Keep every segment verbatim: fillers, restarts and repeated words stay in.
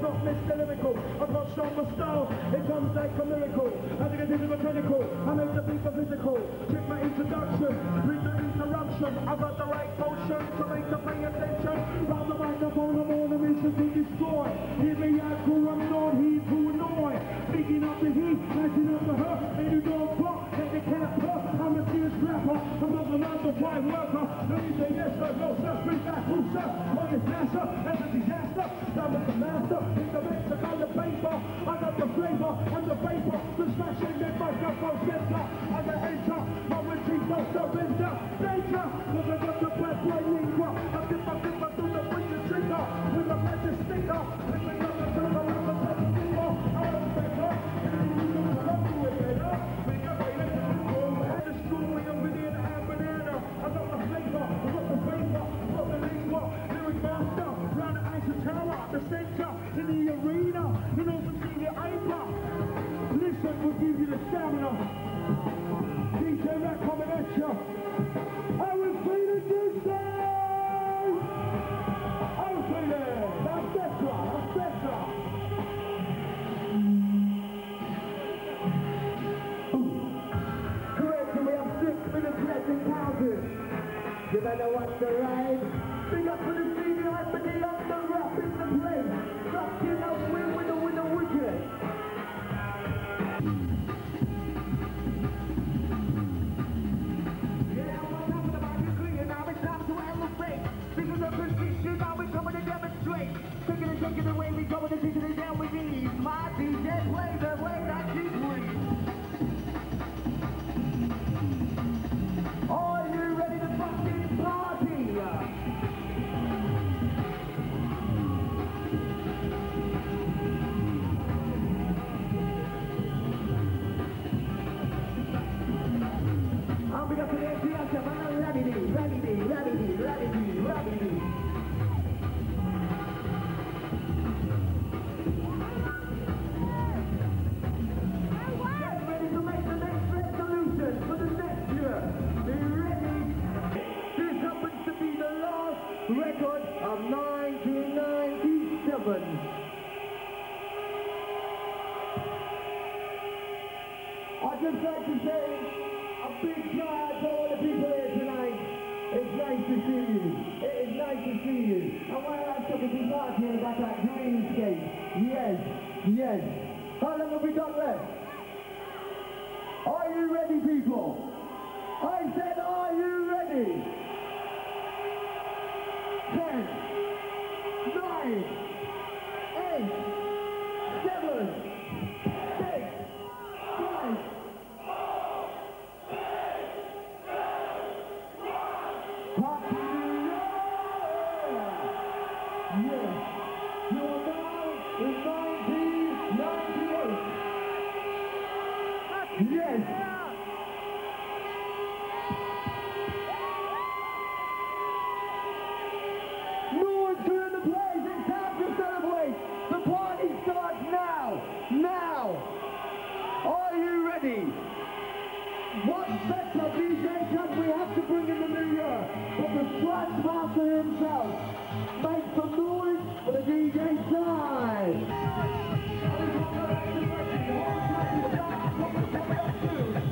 not Mister Lyrical. I've got stronger style, it comes like a miracle. I think I did it mechanical, I make the people physical. Check my introduction, with the interruption. I've got the right potion to make the pay attention. Round the microphone, I'm on a mission to destroy. Here we are, cool, I'm not, he's too annoyed. Picking up the heat, matching up the her, and you don't fuck, and they can't put. I'm a serious rapper, I'm not a nine to five worker. Let me say yes sir, no sir, bring back who sir. On this master, that's a disaster. That was the master, it's the mixer on the paper. I got the flavor and the vapor, the smashing that microphone center. I got enter, my retreat don't surrender. Danger, cause I got the breath right linger. I dip, I dip, I do the finger trigger. With a magic sticker, picking up the trigger, I'm a magic sticker. I'm a better, and you know I love you with it, huh? Because I let it go, I had a strawberry, I'm with it, and banana. I got the flavor, I got the vapor, I got the lingua, lyric master, round the Eiffel Tower, the center, in the arena, you know the senior anchor. Listen, we'll give you the stamina. D J Rack coming at you. I will play the Dreamscape! I will play there. That's better, that's better. Correct, we have six minutes left in counting. You better watch the ride. Big up for the senior hype and the under rap in the place. Rocking up with with the with the wicked. Yeah, what's happening about you clean? Now it's time to elevate. This is a position, now we're coming to demonstrate. Taking it, taking it away, we going to take it down with ease. My D J plays the way that you breathe. Are you ready to fucking party? I'll be up to the M P S, I'm ready, ready, ready, ready, ready, ready. Get ready to make the next resolution for the next year. Be ready. This happens to be the last record of nineteen ninety-seven. I'd just like to say a big shout out to all the people here tonight. It's nice to see you. It is nice to see you. And while I'm talking to Part here back at Dreamscape. Yes, yes. How long have we got left? Are you ready, people? I said, are you ready? Ten, nine, eight, seven, six, five, Part two, yes, you are now in nineteen ninety-eight. Yes. No one's doing the place, it's time to celebrate. The party starts now, now. Are you ready? What better D J can we have to bring in the new year but the Scratch Master himself? Make some noise for the D J side.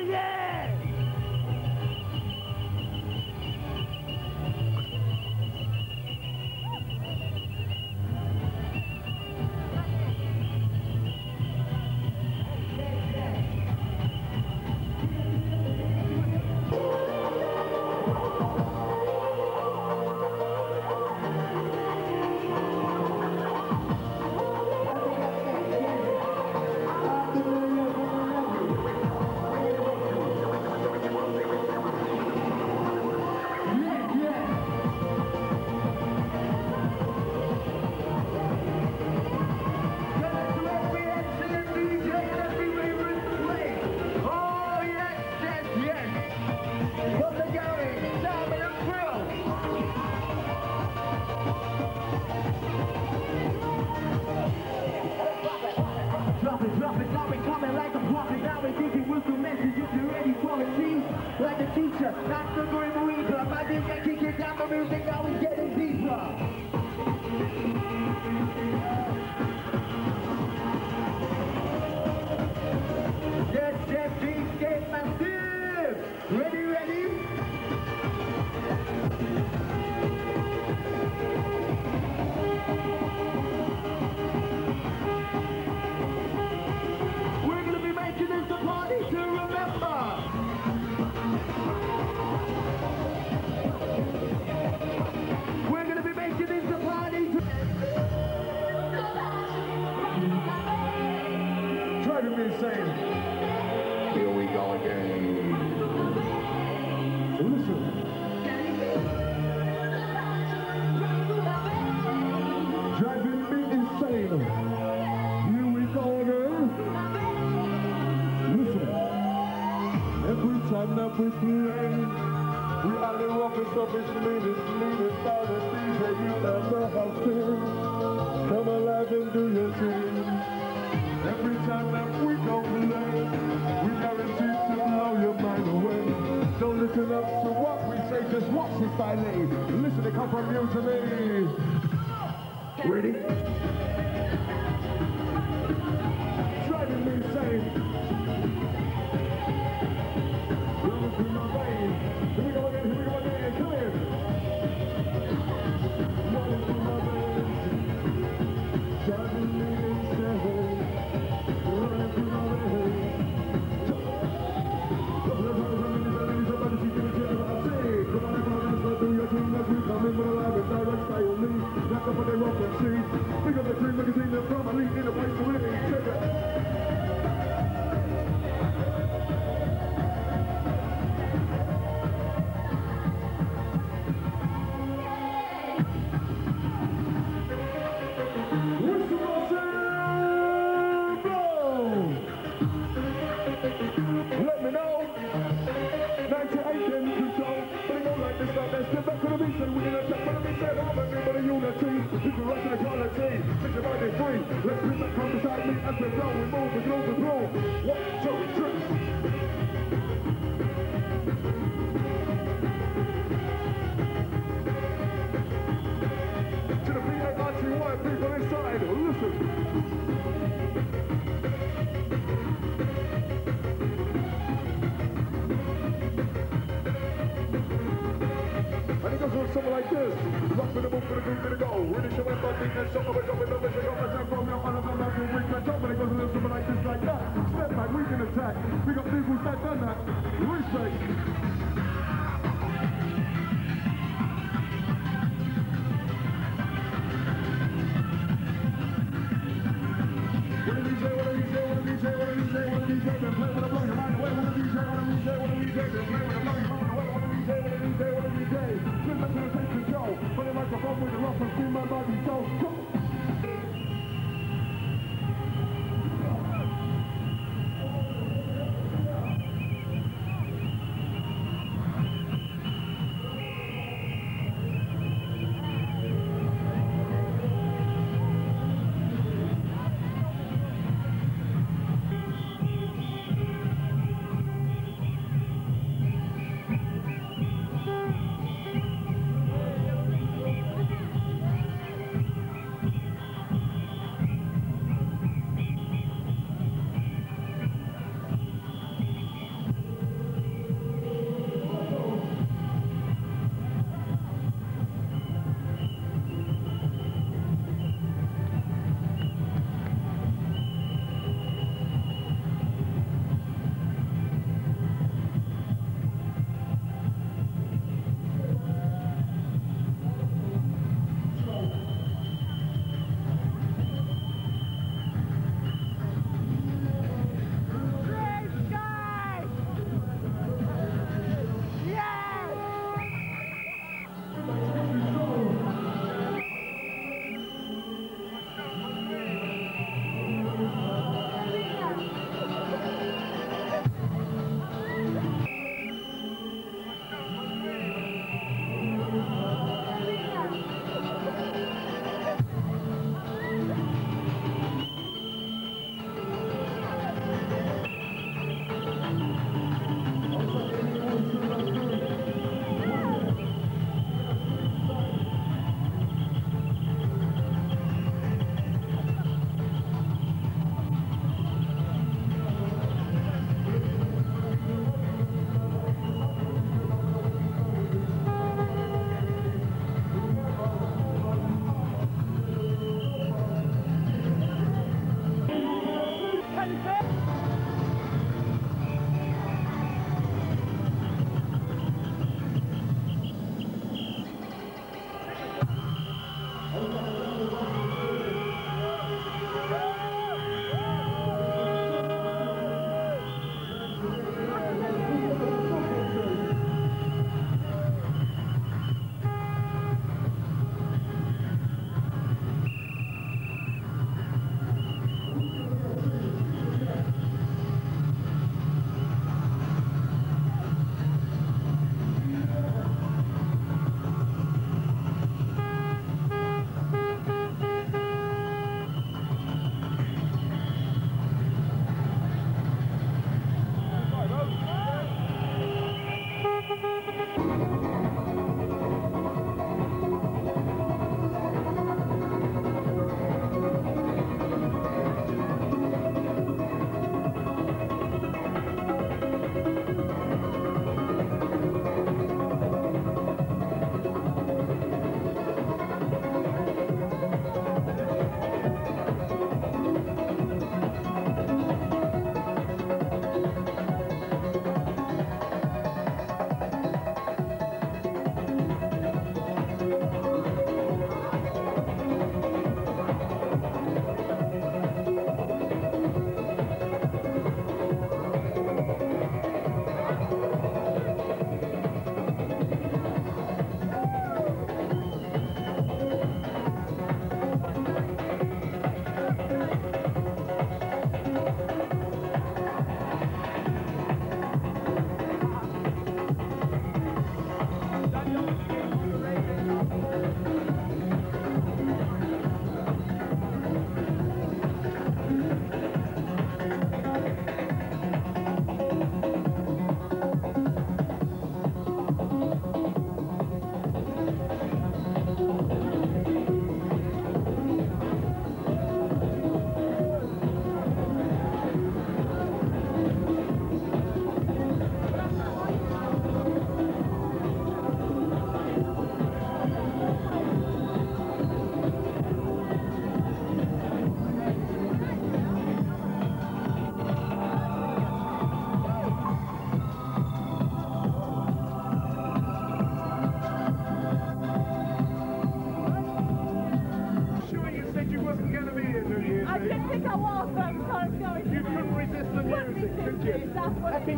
yeah! Like the teacher, not the green reaper. My D J kick it down the music, now we getting deeper. Yes, yes, Dreamscape massive. Ready, ready? We're gonna be making this a party to remember. We're gonna be making this a party to... Try to be insane. Here we go again. Listen. Driving me insane. Here we go again. Listen. Every time that we play, we are the roughest of his leaders, leaders by the D J you ever have seen. Come alive and do your thing. Every time that we go play, we guarantee to blow your mind away. Don't listen up to what we say, just watch this ballet. Listen, they come from you to me. Ready? Driving me insane. Running through my veins. Here we go again, here we go again, come here. Running through my veins. Driving me insane. Running through my veins. Come on, everyone, let's do your thing as we come in with a live and direct style lead. Knock up on their rock and see. Pick up the Dream magazine, they're from a lead in the place to live. Check it. Let me know. ninety-eight in control. But it don't like this stuff. Let's get back to the beat. So we gonna check what we said. All of everybody unity. This is right to the quality. Six your body free. Let's bring that come beside me as we roll. We move, we move, we move. One, two, three. To the P A R T Y people inside. Listen. And it goes on something like this. Rock with the move, for the groove, for the go. Really show my body, and show my way, up and up, and show my time from your honor, from after we can jump. And it goes a little something like this, like that. Step back, we can attack. We got people that done that. Respect. What a D J, what a D J, what a D J, what a D J, what a D J, then play with a blow your mind away. What a D J, what a D J, what a D J, then play with a blow your mind away. What a D J, what a D J, what a D J. Just let me take control. Put the microphone with the rock and feel my body so.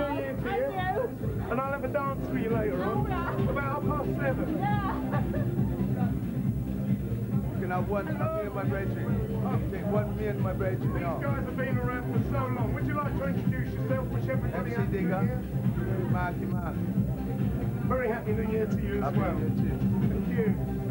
New Year to you. And I'll have a dance for you later on. About half past seven. You can have one, me and my brethren. Take one, me and my brethren. These guys have been around for so long. Would you like to introduce yourself, which everybody M C Digger, Marky Mark. Very happy New Year to you as Happy well. New Year to you. Thank you.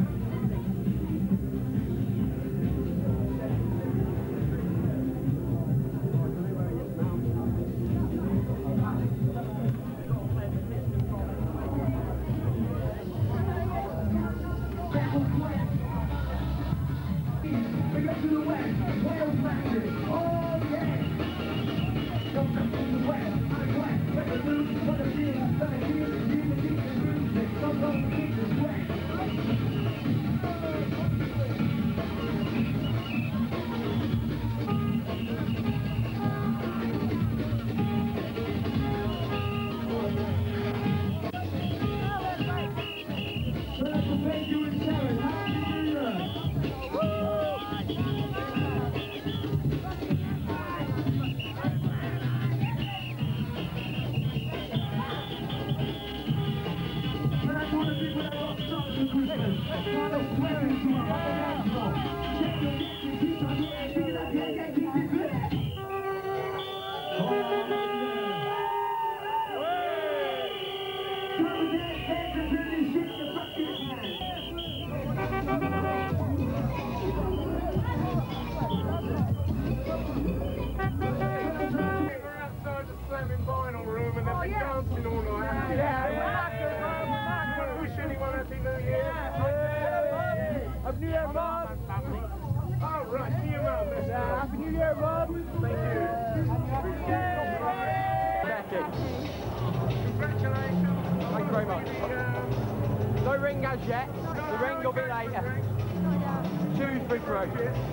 No ring as yet. The ring will be later. Choose for throw.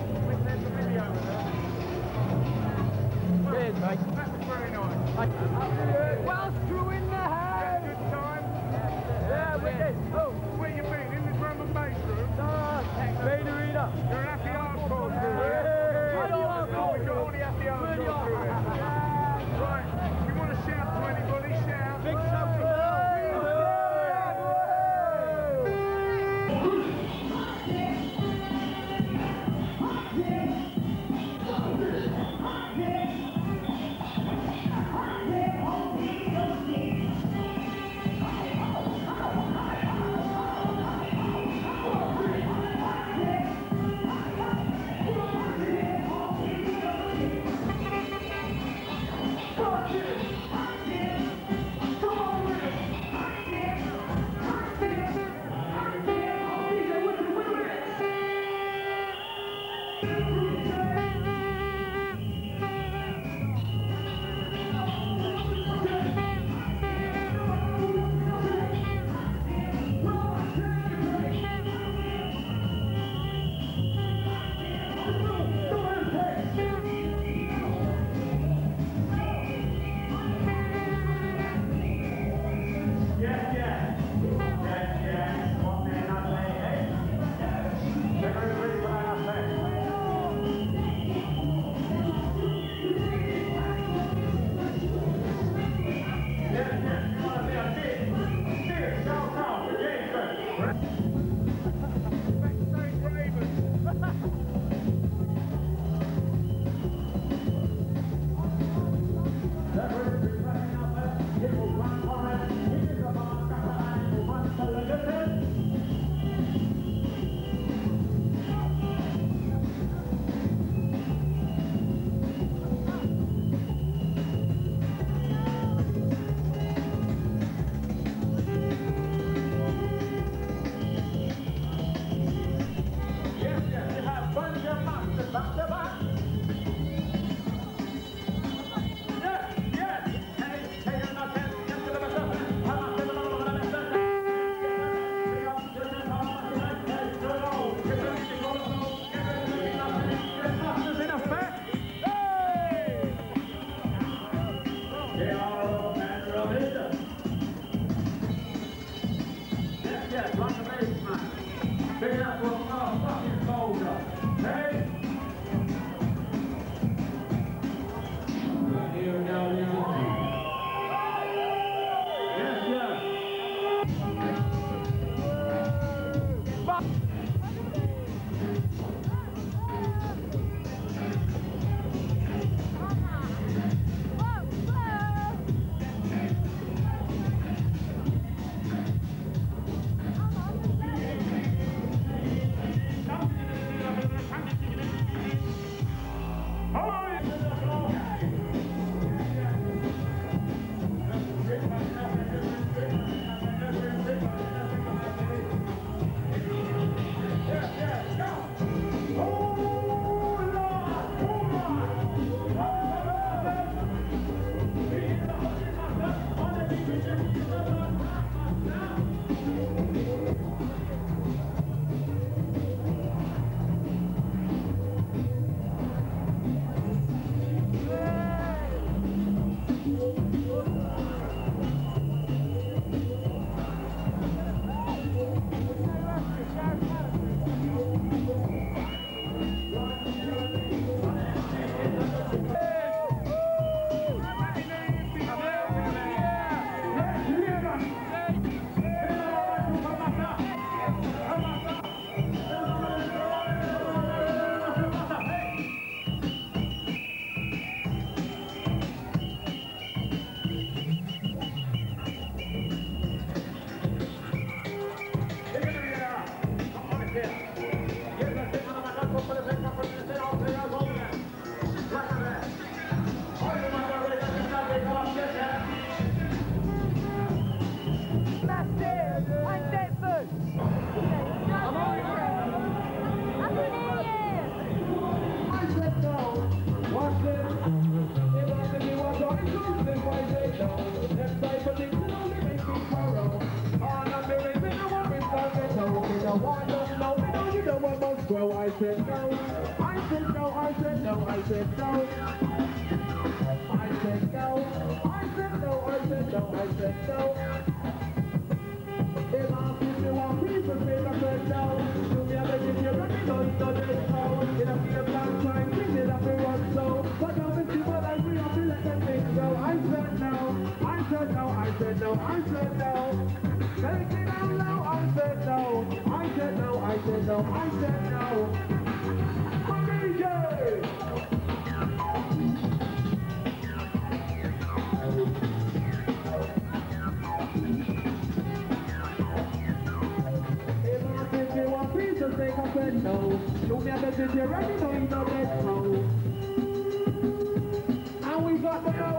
Cheers, mate. That was very nice. Well, screw in the house. Good time. Yeah, wicked. Oh, Where you been? In the drum and bass room? no, main arena. You're an happy hardcore crew. Hey, We've got all the happy hardcore crew here. Right. If you want to shout to anybody, shout. Big something. Yeah. I said no, I said no, I said no, I said no. I said no, I said no, I said no, I said no. If I see me one people say I said no, do me a beg if you ready, no, no, there's no. In a few black time, bring it up and run so. But now it's people like me, I feel like that thing go. I said no, I said no, I said no, I said no. Take it out loud, I said no. I said no, I said no, I said no. I said no. Show me a message, you're ready, no, you know let's go. And we got the